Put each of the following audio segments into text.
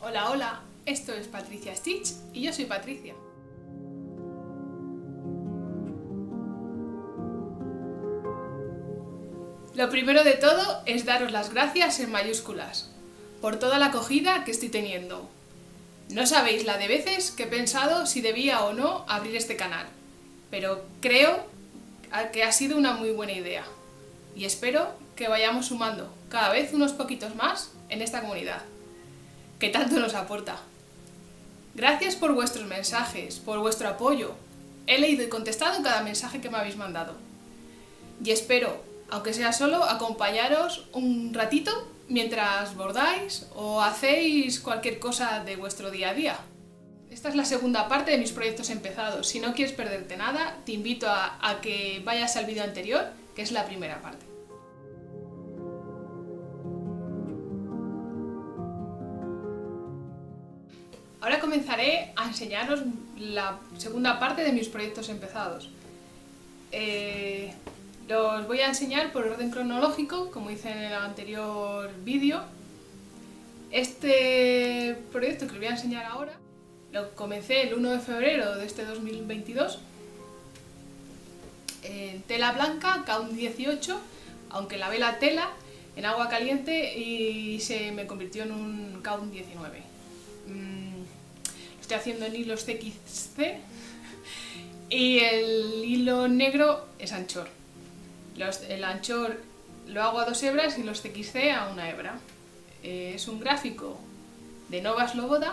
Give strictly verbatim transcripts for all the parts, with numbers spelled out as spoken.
Hola, hola, esto es Patricia Stitch y yo soy Patricia. Lo primero de todo es daros las gracias en mayúsculas por toda la acogida que estoy teniendo. No sabéis la de veces que he pensado si debía o no abrir este canal, pero creo que ha sido una muy buena idea y espero que vayamos sumando cada vez unos poquitos más en esta comunidad, que tanto nos aporta. Gracias por vuestros mensajes, por vuestro apoyo. He leído y contestado cada mensaje que me habéis mandado. Y espero, aunque sea solo, acompañaros un ratito mientras bordáis o hacéis cualquier cosa de vuestro día a día. Esta es la segunda parte de mis proyectos empezados. Si no quieres perderte nada, te invito a, a que vayas al vídeo anterior, que es la primera parte. Ahora comenzaré a enseñaros la segunda parte de mis proyectos empezados. Eh, los voy a enseñar por orden cronológico, como hice en el anterior vídeo. Este proyecto que os voy a enseñar ahora lo comencé el uno de febrero de este dos mil veintidós en tela blanca, K un dieciocho, aunque lavé la tela en agua caliente y se me convirtió en un K un diecinueve. Estoy haciendo en hilos C X C y el hilo negro es anchor. Los, el anchor lo hago a dos hebras y los C X C a una hebra. Eh, es un gráfico de Nova Sloboda,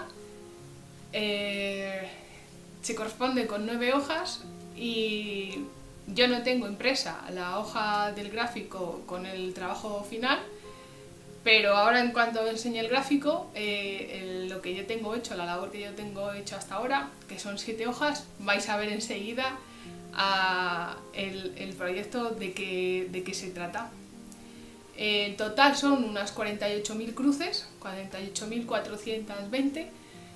eh, se corresponde con nueve hojas y yo no tengo impresa la hoja del gráfico con el trabajo final. Pero ahora, en cuanto enseñe el gráfico, eh, el, lo que yo tengo hecho, la labor que yo tengo hecho hasta ahora, que son siete hojas, vais a ver enseguida a el, el proyecto de qué de qué se trata. En total son unas cuarenta y ocho mil cruces, cuarenta y ocho mil cuatrocientos veinte,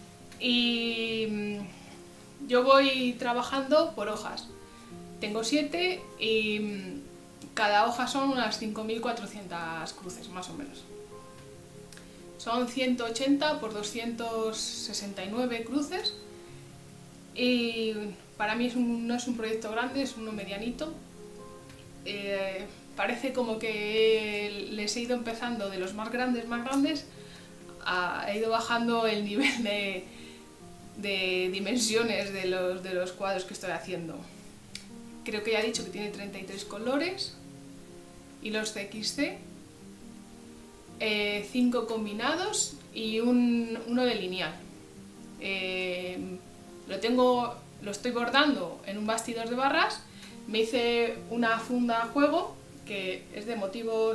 y yo voy trabajando por hojas. Tengo siete y cada hoja son unas cinco mil cuatrocientas cruces, más o menos. Son ciento ochenta por doscientos sesenta y nueve cruces y para mí es un, no es un proyecto grande, es uno medianito. Eh, parece como que les he ido empezando de los más grandes, más grandes, a, he ido bajando el nivel de, de dimensiones de los, de los cuadros que estoy haciendo. Creo que ya he dicho que tiene treinta y tres colores y los C X C. cinco eh, combinados y un, uno de lineal. Eh, lo, tengo, lo estoy bordando en un bastidor de barras. Me hice una funda a juego que es de motivos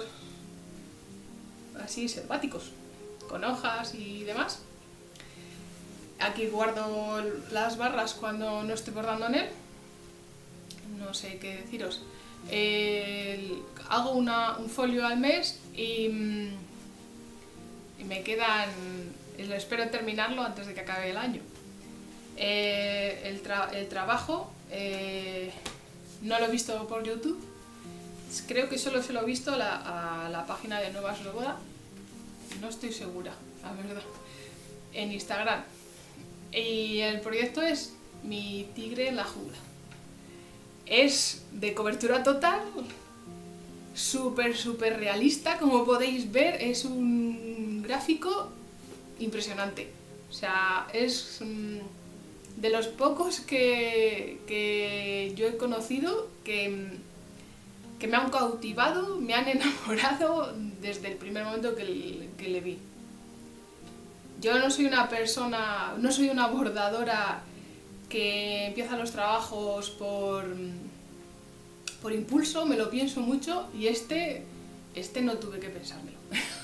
así selváticos, con hojas y demás. Aquí guardo las barras cuando no estoy bordando en él. No sé qué deciros. Eh, hago una, un folio al mes y y me quedan, espero terminarlo antes de que acabe el año. Eh, el, tra el trabajo eh, no lo he visto por YouTube, creo que solo se lo he visto a la, a la página de Nova Sloboda, no estoy segura, la verdad, en Instagram. Y el proyecto es Mi tigre en la jungla. Es de cobertura total, súper súper realista, como podéis ver, es un gráfico impresionante. O sea, es um, de los pocos que, que yo he conocido que, que me han cautivado, me han enamorado desde el primer momento que, que le vi. Yo no soy una persona, no soy una bordadora que empieza los trabajos por, por impulso, me lo pienso mucho y este, este no tuve que pensármelo.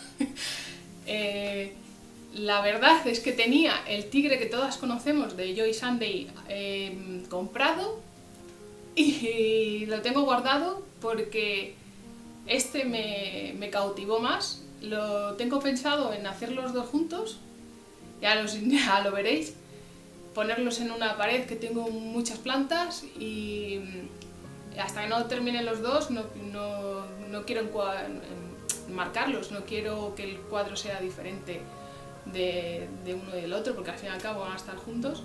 eh, la verdad es que tenía el tigre que todas conocemos de Joy Sunday eh, comprado y lo tengo guardado porque este me, me cautivó más. Lo tengo pensado en hacer los dos juntos, ya, los, ya lo veréis. Ponerlos en una pared que tengo muchas plantas y hasta que no terminen los dos no, no, no quiero marcarlos, no quiero que el cuadro sea diferente de, de uno y del otro, porque al fin y al cabo van a estar juntos.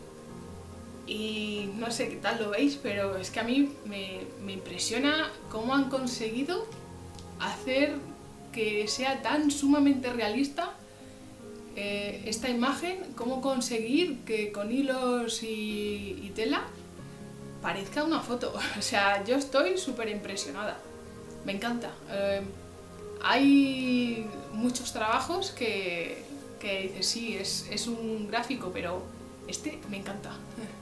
Y no sé qué tal lo veis, pero es que a mí me, me impresiona cómo han conseguido hacer que sea tan sumamente realista eh, esta imagen, cómo conseguir que con hilos y, y tela parezca una foto. O sea, yo estoy súper impresionada, me encanta. Eh, hay muchos trabajos que, que dices, sí, es, es un gráfico, pero este me encanta.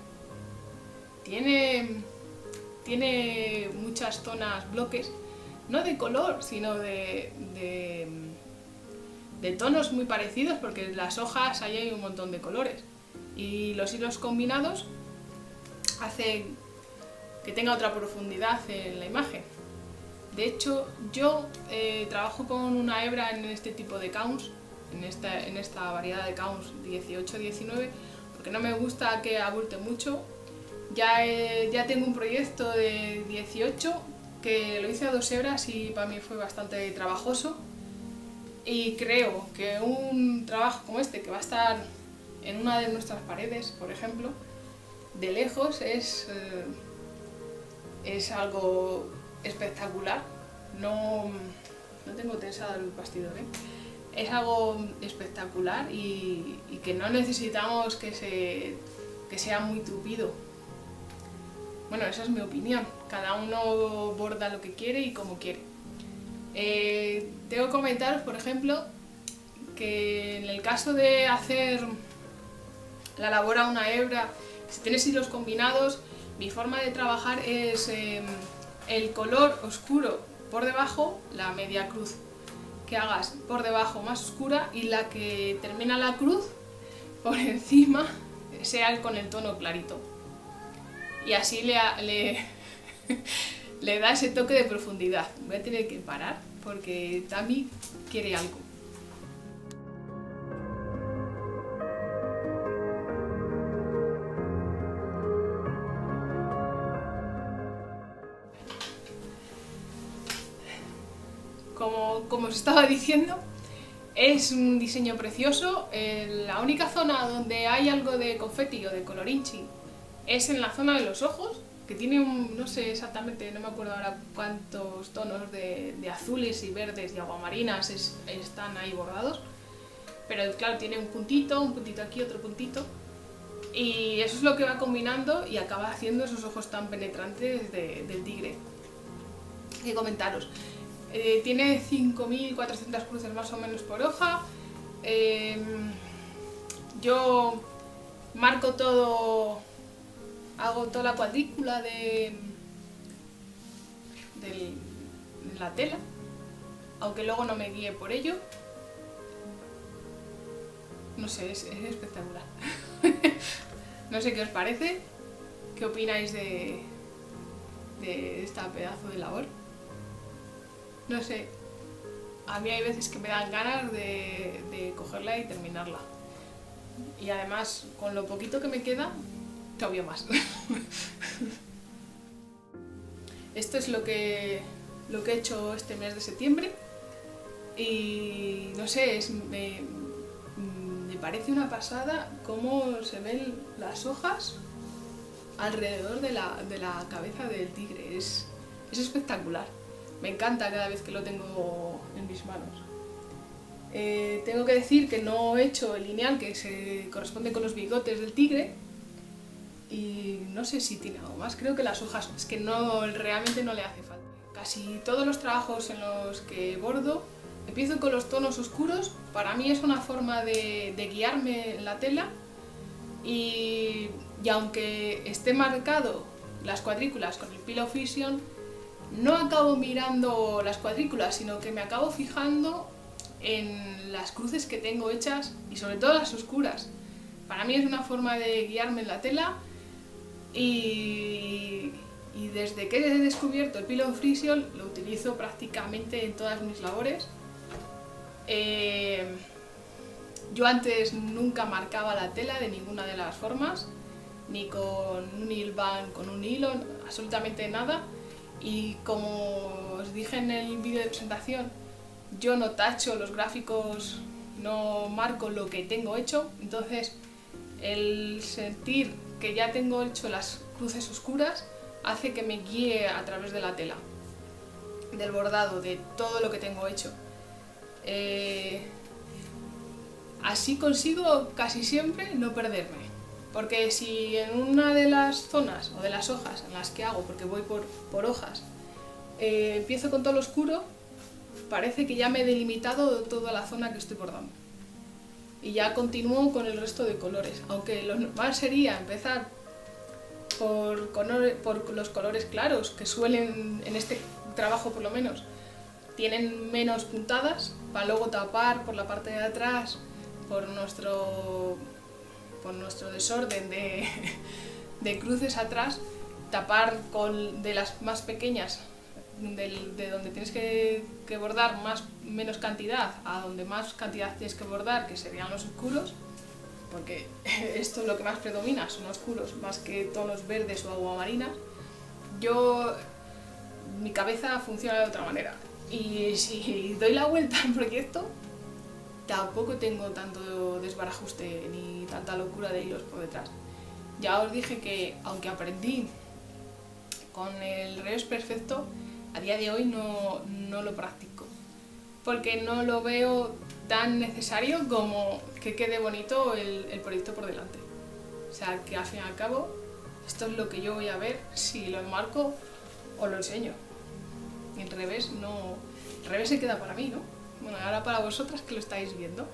Tiene, tiene muchas zonas, bloques, no de color, sino de, de, de tonos muy parecidos, porque en las hojas ahí hay un montón de colores. Y los hilos combinados hacen que tenga otra profundidad en la imagen. De hecho, yo eh, trabajo con una hebra en este tipo de counts, en esta, en esta variedad de counts dieciocho diecinueve, porque no me gusta que abulte mucho. Ya, eh, ya tengo un proyecto de dieciocho que lo hice a dos hebras y para mí fue bastante trabajoso, y creo que un trabajo como este, que va a estar en una de nuestras paredes, por ejemplo, de lejos es, eh, es algo espectacular. No, no tengo tensado el bastidor, ¿eh? Es algo espectacular y, y que no necesitamos que, se, que sea muy tupido. Bueno, esa es mi opinión, cada uno borda lo que quiere y como quiere. Eh, tengo que comentaros, por ejemplo, que en el caso de hacer la labor a una hebra, si tienes hilos combinados, mi forma de trabajar es eh, el color oscuro por debajo, la media cruz que hagas por debajo más oscura, y la que termina la cruz por encima sea con el tono clarito. Y así le, le, le da ese toque de profundidad. Voy a tener que parar porque Tami quiere algo. Como, como os estaba diciendo, es un diseño precioso. Eh, la única zona donde hay algo de confeti o de colorinchi es en la zona de los ojos, que tiene un, no sé exactamente, no me acuerdo ahora cuántos tonos de, de azules y verdes y aguamarinas es, están ahí bordados, pero claro, tiene un puntito, un puntito aquí, otro puntito, y eso es lo que va combinando y acaba haciendo esos ojos tan penetrantes de, del tigre. ¿Qué comentaros? Eh, tiene cinco mil cuatrocientas cruces más o menos por hoja. Eh, yo marco todo, hago toda la cuadrícula de, de, de la tela, aunque luego no me guíe por ello. No sé, es, es espectacular. No sé qué os parece, qué opináis de, de esta pedazo de labor. No sé, a mí hay veces que me dan ganas de, de cogerla y terminarla. Y además, con lo poquito que me queda, todavía más. Esto es lo que, lo que he hecho este mes de septiembre. Y no sé, es, me, me parece una pasada cómo se ven las hojas alrededor de la, de la cabeza del tigre. Es, es espectacular. Me encanta cada vez que lo tengo en mis manos. Eh, tengo que decir que no he hecho el lineal que se corresponde con los bigotes del tigre. Y no sé si tiene algo más, creo que las hojas, es que no, realmente no le hace falta. Casi todos los trabajos en los que bordo, empiezo con los tonos oscuros. Para mí es una forma de, de guiarme en la tela. Y, y aunque esté marcado las cuadrículas con el Pillow Fision, no acabo mirando las cuadrículas, sino que me acabo fijando en las cruces que tengo hechas y sobre todo las oscuras. Para mí es una forma de guiarme en la tela y, y desde que he descubierto el Pillow Fision lo utilizo prácticamente en todas mis labores. Eh, yo antes nunca marcaba la tela de ninguna de las formas, ni con un hilband, con un hilo, absolutamente nada. Y como os dije en el vídeo de presentación, yo no tacho los gráficos no marco lo que tengo hecho, entonces el sentir que ya tengo hecho las cruces oscuras hace que me guíe a través de la tela, del bordado, de todo lo que tengo hecho. Eh, así consigo casi siempre no perderme, porque si en una de las zonas o de las hojas en las que hago, porque voy por, por hojas, eh, empiezo con todo lo oscuro, parece que ya me he delimitado toda la zona que estoy bordando y ya continúo con el resto de colores, aunque lo normal sería empezar por, por los colores claros, que suelen, en este trabajo por lo menos, tienen menos puntadas, para luego tapar por la parte de atrás por nuestro, por nuestro desorden de, de cruces atrás, tapar con, de las más pequeñas, de, de donde tienes que, que bordar más, menos cantidad a donde más cantidad tienes que bordar, que serían los oscuros, porque esto es lo que más predomina, son oscuros más que tonos verdes o aguamarinas. Yo, mi cabeza funciona de otra manera, y si doy la vuelta al proyecto tampoco tengo tanto desbarajuste ni tanta locura de hilos por detrás. Ya os dije que aunque aprendí con el revés perfecto, a día de hoy no, no lo practico, porque no lo veo tan necesario como que quede bonito el, el proyecto por delante. O sea, que al fin y al cabo esto es lo que yo voy a ver si lo enmarco o lo enseño. Y el revés no, el revés se queda para mí, ¿no? Bueno, ahora para vosotras que lo estáis viendo.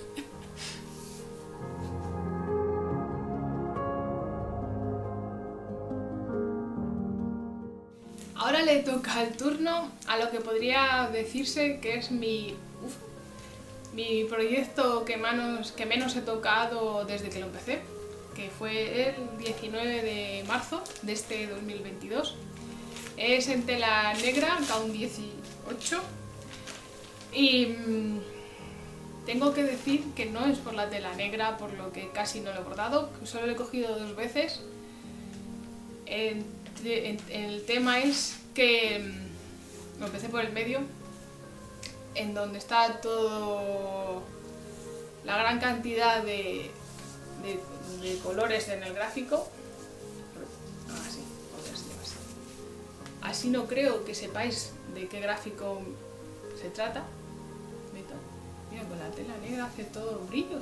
Ahora le toca el turno a lo que podría decirse que es mi, uf, mi proyecto que menos, que menos he tocado desde que lo empecé, que fue el diecinueve de marzo de este dos mil veintidós. Es en tela negra, K uno dieciocho, y mmm, tengo que decir que no es por la tela negra por lo que casi no lo he bordado, solo lo he cogido dos veces. En, en, el tema es que mmm, lo empecé por el medio, en donde está todo la gran cantidad de, de, de colores en el gráfico. Así, así. Así no creo que sepáis de qué gráfico se trata. Mira, con la tela negra hace todo brillos.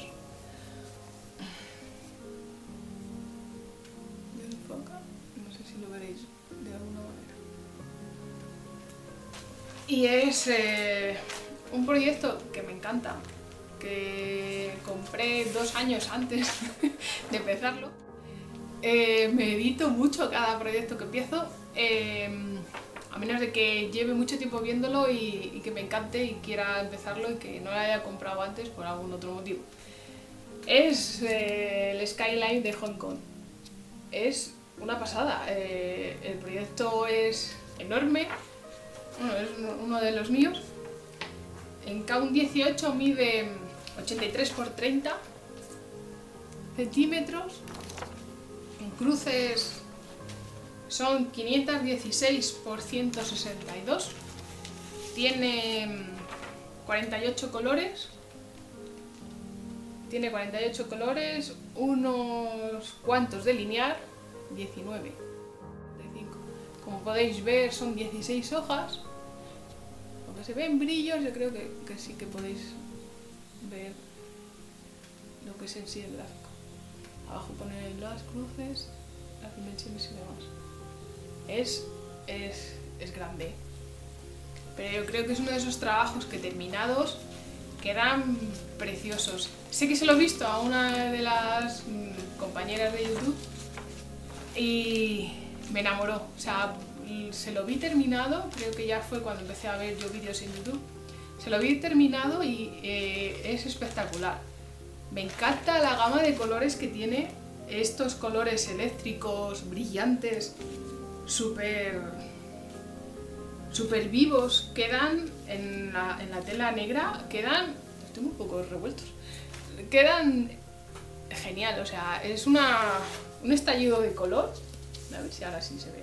¿Me enfoca? No sé si lo veréis de alguna manera. Y es eh, un proyecto que me encanta, que compré dos años antes de empezarlo. Eh, medito mucho cada proyecto que empiezo, eh, a menos de que lleve mucho tiempo viéndolo y, y que me encante y quiera empezarlo y que no lo haya comprado antes por algún otro motivo. Es eh, el Skyline de Hong Kong. Es una pasada. Eh, el proyecto es enorme. Bueno, es uno de los míos. En K uno dieciocho mide ochenta y tres por treinta centímetros. En cruces son quinientos dieciséis por ciento sesenta y dos. Tiene cuarenta y ocho colores. Tiene cuarenta y ocho colores, unos cuantos de linear, diecinueve. Como podéis ver, son dieciséis hojas. Aunque se ven brillos, yo creo que, que sí que podéis ver lo que es en sí el gráfico. Abajo pone las cruces, las dimensiones y demás. Es, es, es grande. Pero yo creo que es uno de esos trabajos que terminados quedan preciosos. Sé que se lo he visto a una de las mmm, compañeras de YouTube y me enamoró. O sea, se lo vi terminado, creo que ya fue cuando empecé a ver yo vídeos en YouTube. Se lo vi terminado y eh, es espectacular. Me encanta la gama de colores que tiene, estos colores eléctricos, brillantes, súper súper vivos, quedan en la, en la tela negra, quedan, estoy un poco revueltos, quedan genial, o sea, es una, un estallido de color, a ver si ahora sí se ve.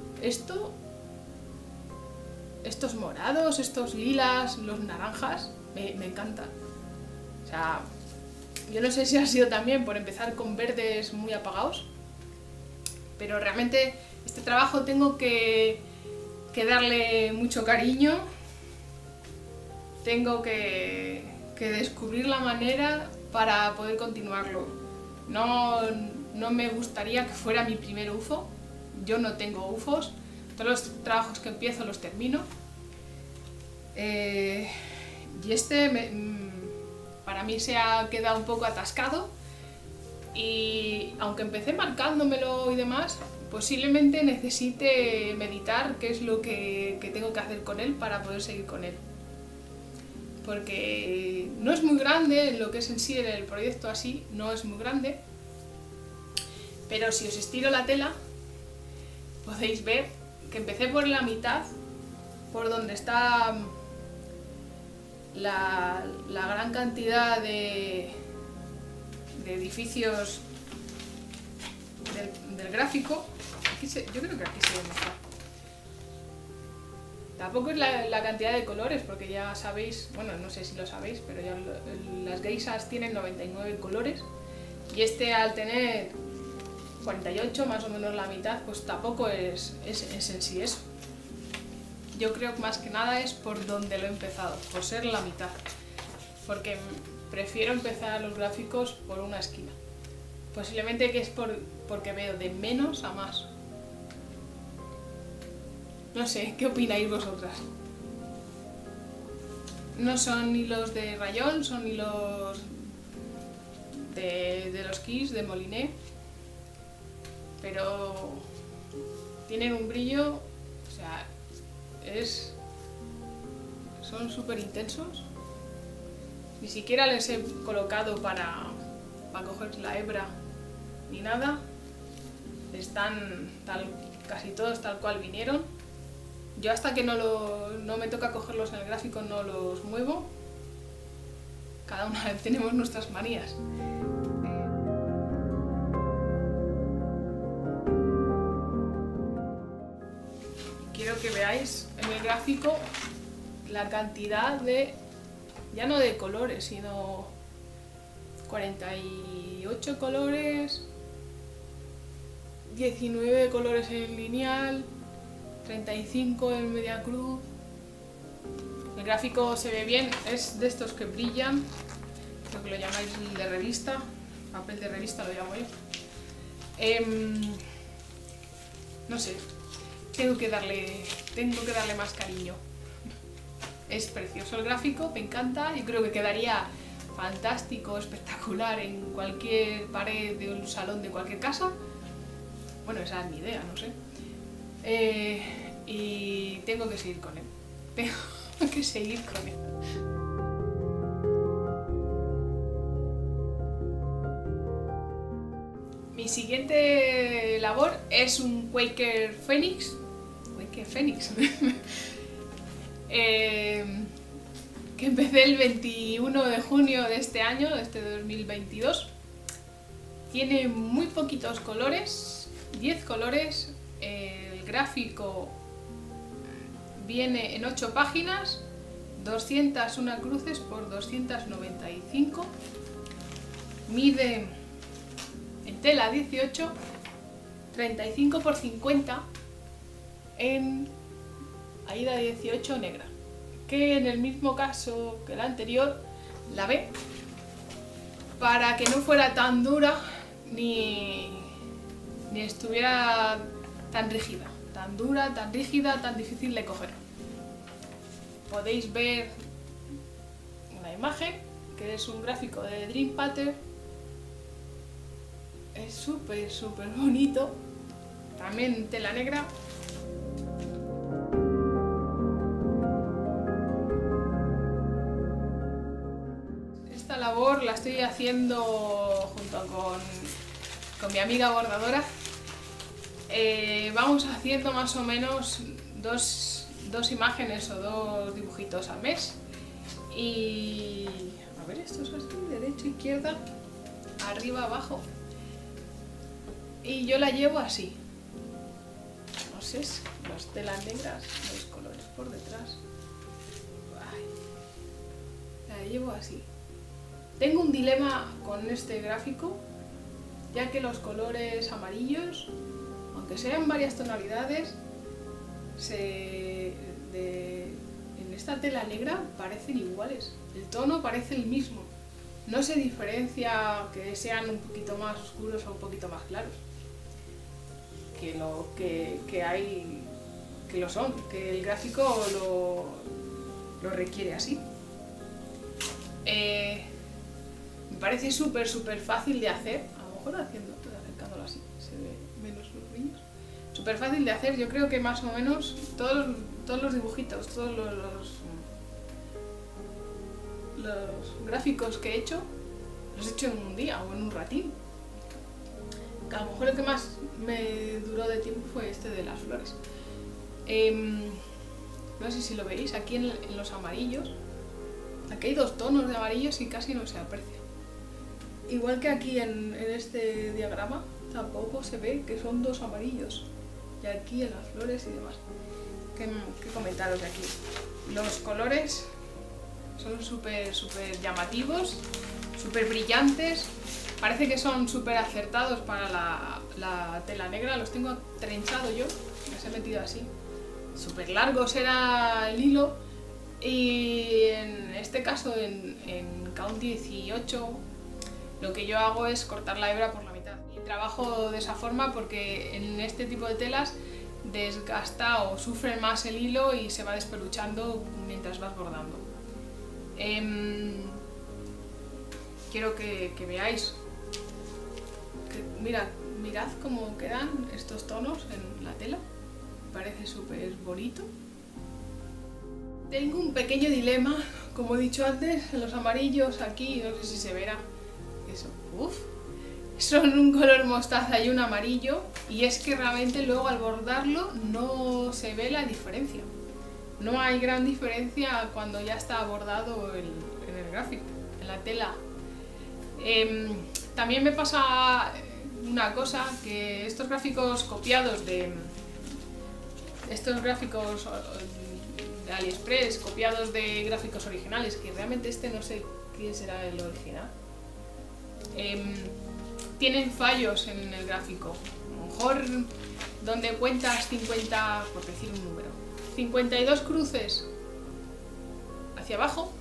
Esto, estos morados, estos lilas, los naranjas, me, me encanta. O sea, yo no sé si ha sido también por empezar con verdes muy apagados, pero realmente este trabajo tengo que, que darle mucho cariño, tengo que, que descubrir la manera para poder continuarlo. No, no me gustaría que fuera mi primer U F O, yo no tengo U F Os, todos los trabajos que empiezo los termino. Eh, y este me, para mí se ha quedado un poco atascado y aunque empecé marcándomelo y demás, posiblemente necesite meditar qué es lo que, que tengo que hacer con él para poder seguir con él. Porque no es muy grande, lo que es en sí el proyecto así, no es muy grande, pero si os estiro la tela podéis ver que empecé por la mitad, por donde está la, la gran cantidad de, de edificios del, del gráfico. Aquí se, yo creo que aquí se ve mejor. Tampoco es la, la cantidad de colores, porque ya sabéis, bueno, no sé si lo sabéis, pero ya lo, las geishas tienen noventa y nueve colores y este al tener cuarenta y ocho, más o menos la mitad, pues tampoco es, es, es en sí eso. Yo creo que más que nada es por donde lo he empezado, por ser la mitad, porque prefiero empezar los gráficos por una esquina. Posiblemente que es por, porque veo de menos a más. No sé, ¿qué opináis vosotras? No son hilos de rayón, son hilos de, de los Kiss, de Moliné, pero tienen un brillo, o sea, es, son súper intensos. Ni siquiera les he colocado para, para coger la hebra ni nada, están tal, casi todos tal cual vinieron. Yo hasta que no, lo, no me toca cogerlos en el gráfico no los muevo. Cada una tenemos nuestras manías. Quiero que veáis en el gráfico la cantidad de, ya no de colores, sino cuarenta y ocho colores, diecinueve colores en lineal, treinta y cinco en media cruz. El gráfico se ve bien, es de estos que brillan, creo que lo llamáis de revista, papel de revista lo llamo yo. Eh, no sé, tengo que darle, tengo que darle más cariño. Es precioso el gráfico, me encanta, yo creo que quedaría fantástico, espectacular en cualquier pared de un salón de cualquier casa. Bueno, esa es mi idea, no sé. Eh, y tengo que seguir con él. Tengo que seguir con él. Mi siguiente labor es un Quaker Phoenix. Quaker Phoenix. eh, que empecé el veintiuno de junio de este año, de este dos mil veintidós. Tiene muy poquitos colores, diez colores. El gráfico viene en ocho páginas, doscientas una cruces por doscientas noventa y cinco, mide en tela dieciocho, treinta y cinco por cincuenta en AIDA dieciocho negra, que en el mismo caso que la anterior la ve para que no fuera tan dura ni, ni estuviera tan rígida, tan dura, tan rígida, tan difícil de coger. Podéis ver una imagen que es un gráfico de Dream Pattern. Es súper, súper bonito. También tela negra. Esta labor la estoy haciendo junto con, con mi amiga bordadora. Eh, vamos haciendo más o menos dos, dos imágenes o dos dibujitos al mes. Y a ver, esto es así, derecha, izquierda, arriba, abajo. Y yo la llevo así. No sé, las telas negras, los colores por detrás. Ay. la llevo así. Tengo un dilema con este gráfico, ya que los colores amarillos, aunque sean varias tonalidades, se, de, en esta tela negra parecen iguales. El tono parece el mismo. No se diferencia que sean un poquito más oscuros o un poquito más claros. Que, lo, que, que hay, que lo son, que el gráfico lo, lo requiere así. Eh, me parece súper súper fácil de hacer, a lo mejor haciendo, acercándolo así, se ve menos los brillos. Súper fácil de hacer, yo creo que más o menos todos, todos los dibujitos, todos los, los, los gráficos que he hecho, los he hecho en un día o en un ratín. A lo mejor el que más me duró de tiempo fue este de las flores. Eh, no sé si lo veis, aquí en, en los amarillos, aquí hay dos tonos de amarillos y casi no se aprecia. Igual que aquí en, en este diagrama, tampoco se ve que son dos amarillos. Y aquí en las flores y demás. ¿Qué, qué comentaros de aquí? Los colores son súper súper llamativos, súper brillantes. Parece que son súper acertados para la, la tela negra. Los tengo trenzado yo, los he metido así. Súper largos era el hilo. Y en este caso, en, en Count dieciocho, lo que yo hago es cortar la hebra por la mitad. Y trabajo de esa forma porque en este tipo de telas desgasta o sufre más el hilo y se va despeluchando mientras vas bordando. Eh, quiero que, que veáis, que, mira, mirad cómo quedan estos tonos en la tela, parece súper bonito. Tengo un pequeño dilema, como he dicho antes, los amarillos aquí, no sé si se verá, eso, uff, son un color mostaza y un amarillo, y es que realmente luego al bordarlo no se ve la diferencia. No hay gran diferencia cuando ya está bordado el, en el gráfico, en la tela. Eh, también me pasa una cosa, que estos gráficos copiados de... Estos gráficos de AliExpress, copiados de gráficos originales, que realmente este no sé quién será el original, eh, tienen fallos en el gráfico. A lo mejor donde cuentas cincuenta, por decir un número, cincuenta y dos cruces hacia abajo,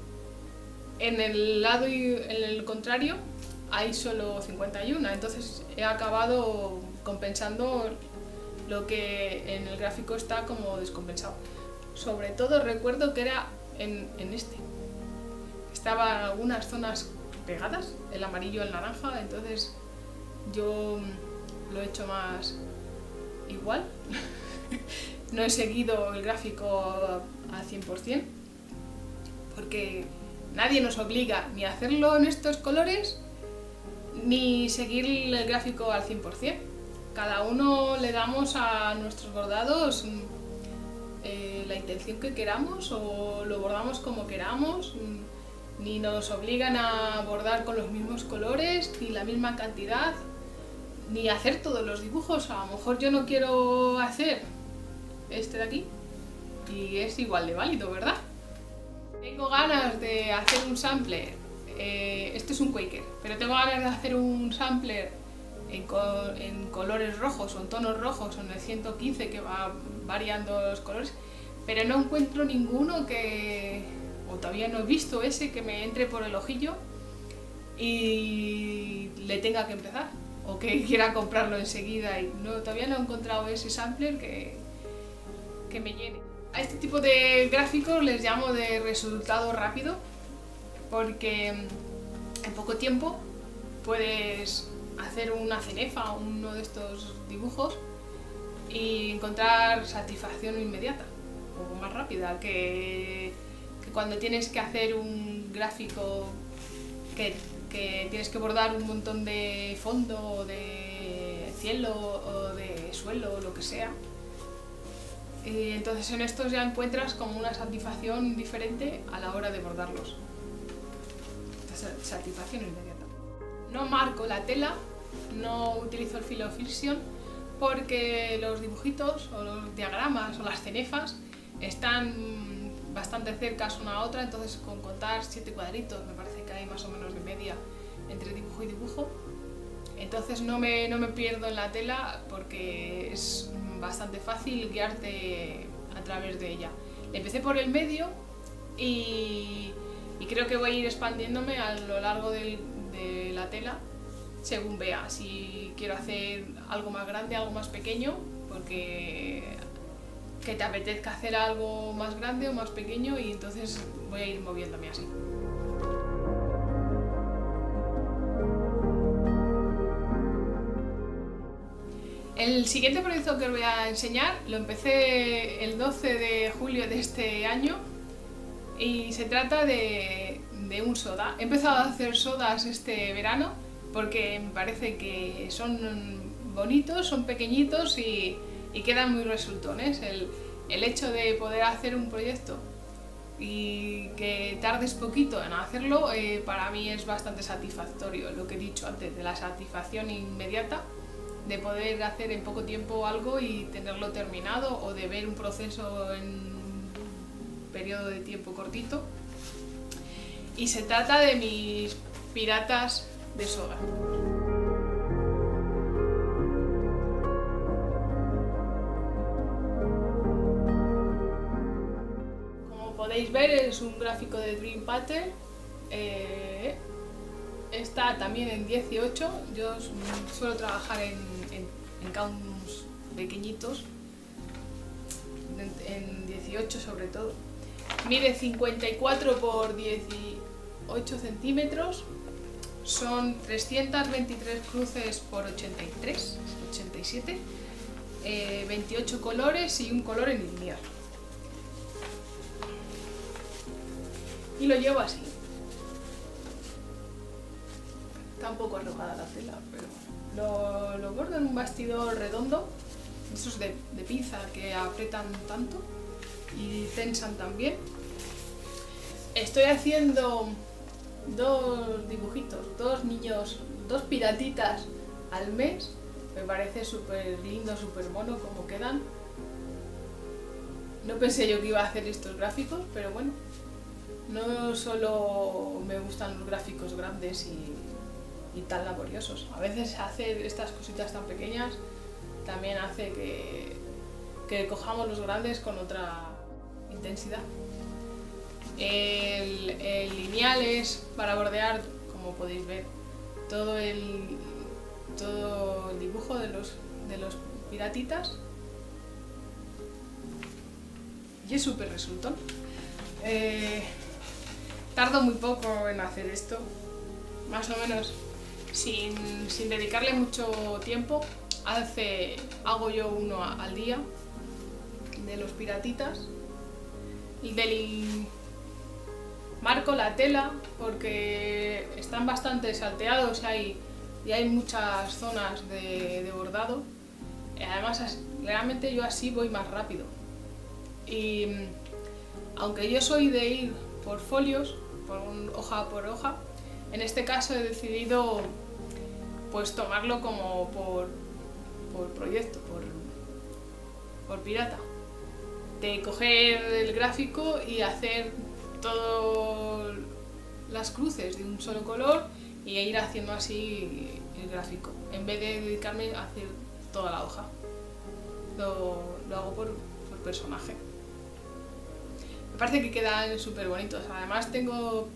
en el lado y en el contrario hay solo cincuenta y uno, entonces he acabado compensando lo que en el gráfico está como descompensado. Sobre todo recuerdo que era en, en este, estaban algunas zonas pegadas, el amarillo, el naranja, entonces yo lo he hecho más igual. No he seguido el gráfico al cien por cien, porque nadie nos obliga ni a hacerlo en estos colores, ni seguir el gráfico al cien por cien. Cada uno le damos a nuestros bordados eh, la intención que queramos, o lo bordamos como queramos, ni nos obligan a bordar con los mismos colores, ni la misma cantidad, ni a hacer todos los dibujos. A lo mejor yo no quiero hacer este de aquí y es igual de válido, ¿verdad? Tengo ganas de hacer un sampler, eh, este es un Quaker, pero tengo ganas de hacer un sampler en, co en colores rojos o en tonos rojos o en el ciento quince, que va variando los colores, pero no encuentro ninguno que, o todavía no he visto ese que me entre por el ojillo y le tenga que empezar, o que quiera comprarlo enseguida, y no, todavía no he encontrado ese sampler que, que me llene. A este tipo de gráficos les llamo de resultado rápido, porque en poco tiempo puedes hacer una cenefa o uno de estos dibujos y encontrar satisfacción inmediata o más rápida que, que cuando tienes que hacer un gráfico que, que tienes que bordar un montón de fondo o de cielo o de suelo o lo que sea. Y entonces en estos ya encuentras como una satisfacción diferente a la hora de bordarlos. Satisfacción inmediata. No marco la tela, no utilizo el filo Fiction, porque los dibujitos o los diagramas o las cenefas están bastante cercas una a otra, entonces con contar siete cuadritos me parece que hay más o menos de media entre dibujo y dibujo. Entonces no me, no me pierdo en la tela porque es bastante fácil guiarte a través de ella. Empecé por el medio y, y creo que voy a ir expandiéndome a lo largo del, de la tela según vea si quiero hacer algo más grande, algo más pequeño, porque que te apetezca hacer algo más grande o más pequeño, y entonces voy a ir moviéndome así. El siguiente proyecto que os voy a enseñar lo empecé el doce de julio de este año y se trata de, de un soda. He empezado a hacer sodas este verano porque me parece que son bonitos, son pequeñitos y, y quedan muy resultones. El, el hecho de poder hacer un proyecto y que tardes poquito en hacerlo, eh, para mí es bastante satisfactorio. Lo que he dicho antes, de la satisfacción inmediata de poder hacer en poco tiempo algo y tenerlo terminado, o de ver un proceso en un periodo de tiempo cortito. Y se trata de mis piratas de soda. Como podéis ver, es un gráfico de Dream Pattern. Eh, está también en dieciocho, yo suelo trabajar en, en, en counts pequeñitos, en, en dieciocho sobre todo. Mide cincuenta y cuatro por dieciocho centímetros, son trescientas veintitrés cruces por ochenta y tres, ochenta y siete, eh, veintiocho colores y un color en lineal. Y lo llevo así. Está un poco arrugada la tela, pero lo, lo bordo en un bastidor redondo, esos de, de pinza que apretan tanto y tensan también. Estoy haciendo dos dibujitos, dos niños, dos piratitas al mes. Me parece súper lindo, súper mono como quedan. No pensé yo que iba a hacer estos gráficos, pero bueno, no solo me gustan los gráficos grandes y, y tan laboriosos. A veces hacer estas cositas tan pequeñas también hace que, que cojamos los grandes con otra intensidad. El, el lineal es para bordear, como podéis ver, todo el, todo el dibujo de los, de los piratitas, y es súper resultón. Eh, tardo muy poco en hacer esto, más o menos sin, sin dedicarle mucho tiempo. Hace, hago yo uno al día de los piratitas y del marco la tela porque están bastante salteados y hay, y hay muchas zonas de, de bordado. Además, realmente yo así voy más rápido. Y aunque yo soy de ir por folios, por un, hoja por hoja, en este caso he decidido pues tomarlo como por, por proyecto, por, por pirata. De coger el gráfico y hacer todas las cruces de un solo color y ir haciendo así el gráfico, en vez de dedicarme a hacer toda la hoja. Lo, lo hago por, por personaje. Me parece que quedan súper bonitos. Además tengo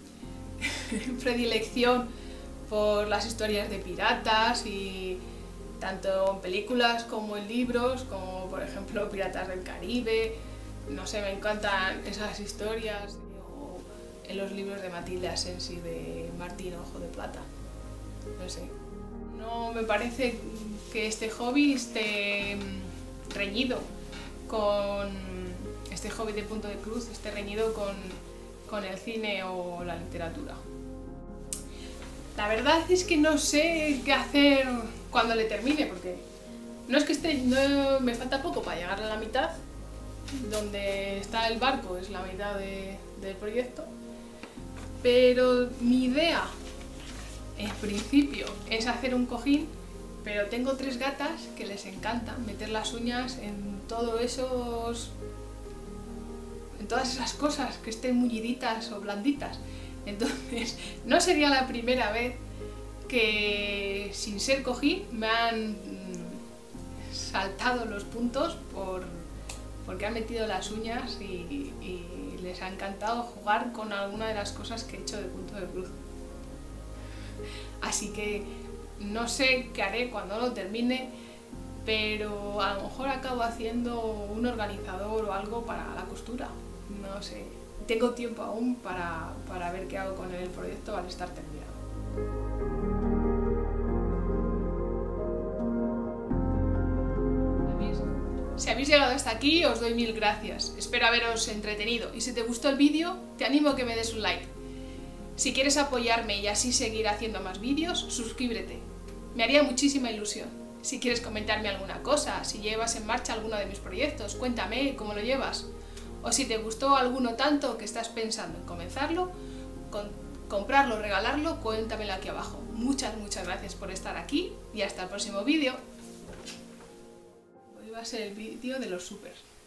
predilección por las historias de piratas, y tanto en películas como en libros, como por ejemplo Piratas del Caribe. No sé, me encantan esas historias. O en los libros de Matilde Asensi, de Martín Ojo de Plata. No sé. No me parece que este hobby esté reñido con este hobby de punto de cruz, esté reñido con, con el cine o la literatura. La verdad es que no sé qué hacer cuando le termine, porque no es que esté, no, me falta poco para llegar a la mitad. Donde está el barco es la mitad de, del proyecto, pero mi idea en principio es hacer un cojín, pero tengo tres gatas que les encanta meter las uñas en todos esos en todas esas cosas que estén mulliditas o blanditas. Entonces, no sería la primera vez que sin ser cojín me han saltado los puntos por, porque han metido las uñas y, y les ha encantado jugar con alguna de las cosas que he hecho de punto de cruz. Así que no sé qué haré cuando lo termine, pero a lo mejor acabo haciendo un organizador o algo para la costura. No sé, tengo tiempo aún para, para ver qué hago con el proyecto al estar terminado. Si habéis llegado hasta aquí, os doy mil gracias. Espero haberos entretenido y si te gustó el vídeo, te animo a que me des un like. Si quieres apoyarme y así seguir haciendo más vídeos, suscríbete. Me haría muchísima ilusión. Si quieres comentarme alguna cosa, si llevas en marcha alguno de mis proyectos, cuéntame cómo lo llevas. O si te gustó alguno tanto que estás pensando en comenzarlo, con, comprarlo, regalarlo, cuéntamelo aquí abajo. Muchas, muchas gracias por estar aquí y hasta el próximo vídeo. Hoy va a ser el vídeo de los supers.